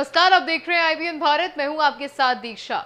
नमस्कार, आप देख रहे हैं IBN भारत। मैं हूं आपके साथ दीक्षा।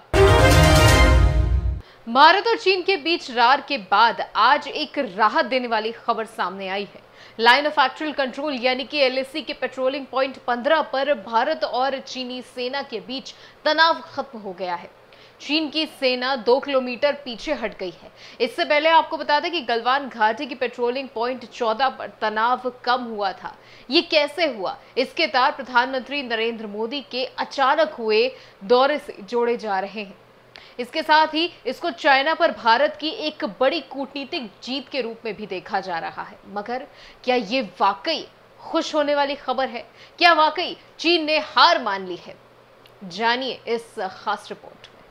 भारत और चीन के बीच रार के बाद आज एक राहत देने वाली खबर सामने आई है। लाइन ऑफ एक्चुअल कंट्रोल यानी कि LAC के पेट्रोलिंग पॉइंट 15 पर भारत और चीनी सेना के बीच तनाव खत्म हो गया है। चीन की सेना 2 किलोमीटर पीछे हट गई है। इससे पहले आपको बता दें कि गलवान घाटी की पेट्रोलिंग पॉइंट 14 पर तनाव कम हुआ था। ये कैसे हुआ? इसके तार प्रधानमंत्री नरेंद्र मोदी के अचानक हुए दौरे से जोड़े जा रहे हैं। इसके साथ ही इसको चाइना पर भारत की एक बड़ी कूटनीतिक जीत के रूप में भी देखा जा रहा है। मगर क्या ये वाकई खुश होने वाली खबर है? क्या वाकई चीन ने हार मान ली है? जानिए इस खास रिपोर्ट में।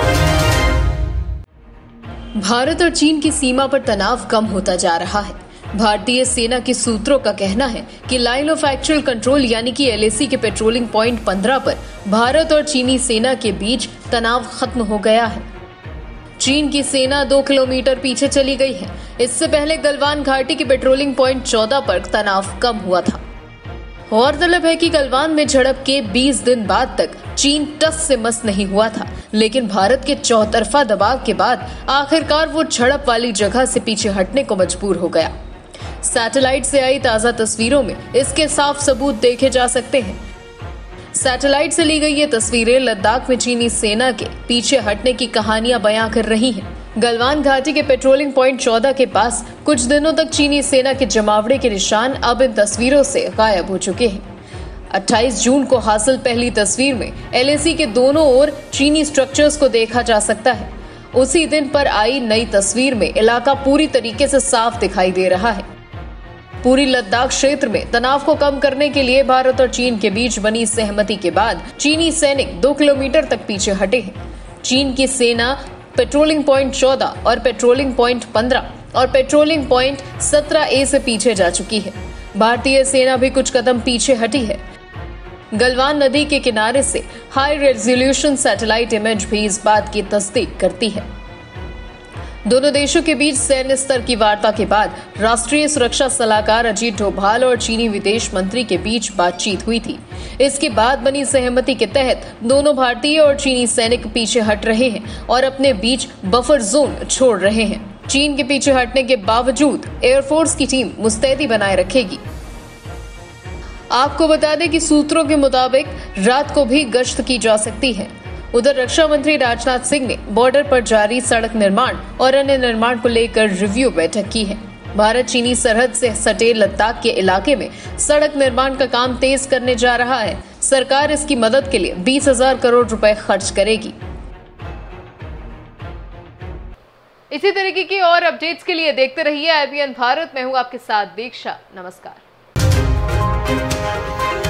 भारत और चीन की सीमा पर तनाव कम होता जा रहा है। भारतीय सेना के सूत्रों का कहना है कि लाइन ऑफ एक्चुअल कंट्रोल यानी कि LAC के पेट्रोलिंग पॉइंट 15 पर भारत और चीनी सेना के बीच तनाव खत्म हो गया है। चीन की सेना 2 किलोमीटर पीछे चली गई है। इससे पहले गलवान घाटी के पेट्रोलिंग पॉइंट 14 पर तनाव कम हुआ था। गौरतलब है कि गलवान में झड़प के 20 दिन बाद तक चीन टस से मस नहीं हुआ था, लेकिन भारत के चौतरफा दबाव के बाद आखिरकार वो झड़प वाली जगह से पीछे हटने को मजबूर हो गया। सैटेलाइट से आई ताजा तस्वीरों में इसके साफ सबूत देखे जा सकते हैं। सैटेलाइट से ली गई ये तस्वीरें लद्दाख में चीनी सेना के पीछे हटने की कहानियां बयां कर रही हैं। गलवान घाटी के पेट्रोलिंग पॉइंट 14 के पास कुछ दिनों तक चीनी सेना के जमावड़े के निशान अब इन तस्वीरों से गायब हो चुके हैं। 28 जून को हासिल पहली तस्वीर में LAC के दोनों ओर चीनी स्ट्रक्चर्स को देखा जा सकता है। उसी दिन पर आई नई तस्वीर में इलाका पूरी तरीके से साफ दिखाई दे रहा है। पूरी लद्दाख क्षेत्र में तनाव को कम करने के लिए भारत और चीन के बीच बनी सहमति के बाद चीनी सैनिक 2 किलोमीटर तक पीछे हटे हैं। चीन की सेना पेट्रोलिंग पॉइंट 14 और पेट्रोलिंग पॉइंट 15 और पेट्रोलिंग पॉइंट 17A से पीछे जा चुकी है। भारतीय सेना भी कुछ कदम पीछे हटी है। गलवान नदी के किनारे से हाई रेजोल्यूशन सैटेलाइट इमेज भी इस बात की तस्दीक करती है। दोनों देशों के बीच सैन्य स्तर की वार्ता के बाद राष्ट्रीय सुरक्षा सलाहकार अजीत डोभाल और चीनी विदेश मंत्री के बीच बातचीत हुई थी। इसके बाद बनी सहमति के तहत दोनों भारतीय और चीनी सैनिक पीछे हट रहे हैं और अपने बीच बफर जोन छोड़ रहे हैं। चीन के पीछे हटने के बावजूद एयरफोर्स की टीम मुस्तैदी बनाए रखेगी। आपको बता दें कि सूत्रों के मुताबिक रात को भी गश्त की जा सकती है। उधर रक्षा मंत्री राजनाथ सिंह ने बॉर्डर पर जारी सड़क निर्माण और अन्य निर्माण को लेकर रिव्यू बैठक की है। भारत चीनी सरहद से सटे लद्दाख के इलाके में सड़क निर्माण का काम तेज करने जा रहा है। सरकार इसकी मदद के लिए 20,000 करोड़ रुपए खर्च करेगी। इसी तरीके की और अपडेट्स के लिए देखते रहिए IBN भारत। मैं हूं आपके साथ दीक्षा। नमस्कार।